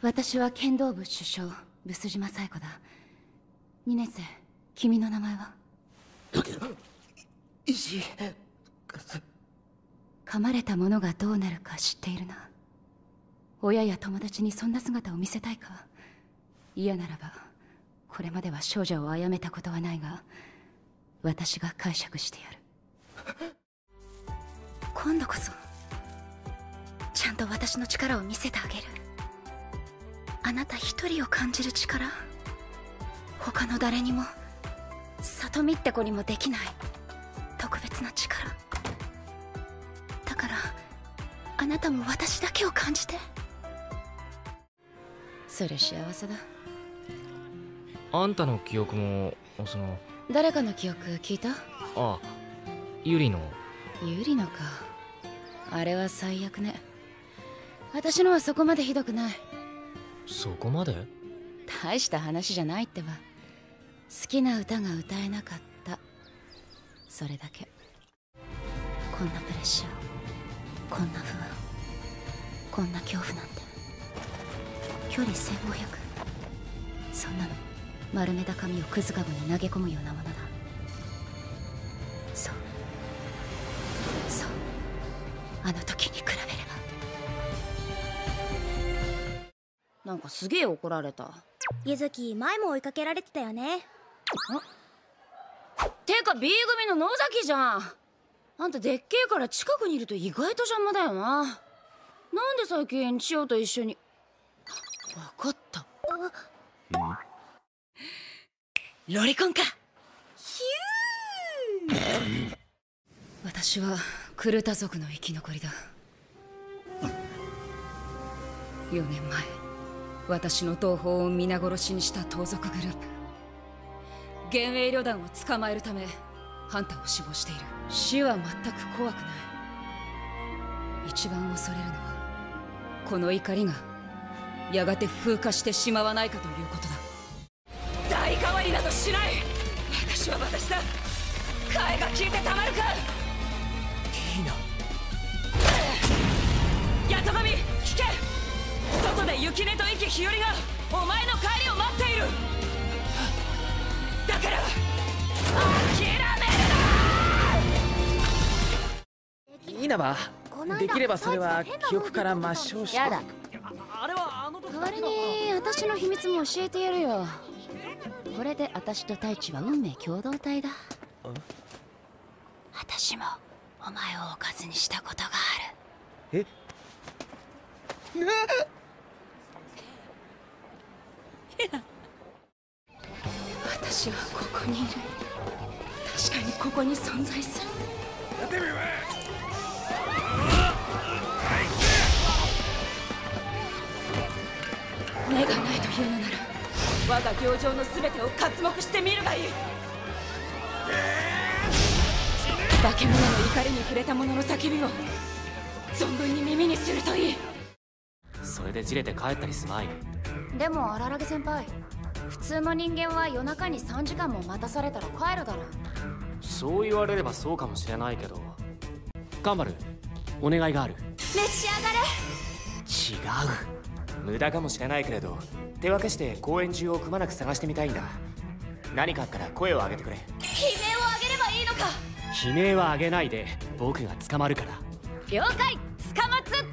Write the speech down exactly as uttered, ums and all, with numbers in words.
私は剣道部主将毒島紗友子だ。にねん生、君の名前は？ 石井。 噛まれた者がどうなるか知っているな。親や友達にそんな姿を見せたいか？嫌ならば、これまでは少女を殺めたことはないが、私が解釈してやる。今度こそちゃんと私の力を見せてあげる。あなた一人を感じる力、他の誰にも、里見って子にもできない特別な力だから、あなたも私だけを感じて。それ幸せだ。 あんたの記憶もその誰かの記憶聞いた？ ああ、ユリの。 ユリのか。あれは最悪ね。私のはそこまでひどくない。 そこまで？ 大した話じゃないってば。好きな歌が歌えなかった、それだけ。こんなプレッシャー、こんな不安、こんな恐怖なんて。距離せんごひゃく、そんなの丸めた紙をクズカゴに投げ込むようなものだ。そうそう、あの時に比べれば。なんかすげえ怒られた。 ゆずき、前も追いかけられてたよね。 あてか B 組の野崎じゃん。あんたでっけえから近くにいると意外と邪魔だよな。なんで最近千代と一緒に。分かった。ロリコンか。 ヒュー私はクルタ族の生き残りだ。よねんまえ、私の同胞を皆殺しにした盗賊グループ幻影旅団を捕まえるためハンターを志望している。死は全く怖くない。一番恐れるのはこの怒りがやがて風化してしまわないかということだ。代替わりなどしない。私は私だ。替えが聞いてたまるか。 ティーナ。 ヤトガミ聞け。外で雪音と息日和がお前の帰りを待っている。だから諦めるいいなば、できればそれは記憶から抹消して。 やだ。 あれはあの時。 代わりに私の秘密も教えてやるよ。これで私と太一は運命共同体だ。私もお前をおかずにしたことがある。 え私はここにいる。確かにここに存在する。目がないというのなら我が行情の全てを刮目してみるがいい。化け物の怒りに触れた者の叫びを存分に耳にするといい。 それでじれて帰ったりすまい。 でも荒木先輩、普通の人間は夜中にさんじかんも待たされたら帰るだろ。 そう言われればそうかもしれないけど。頑張る。お願いがある。 召し上がれ。 違う。無駄かもしれないけれど、手分けして公園中をくまなく探してみたいんだ。何かあったら声を上げてくれ。 悲鳴を上げればいいのか。 悲鳴は上げないで、僕が捕まるから。 了解。捕まつ。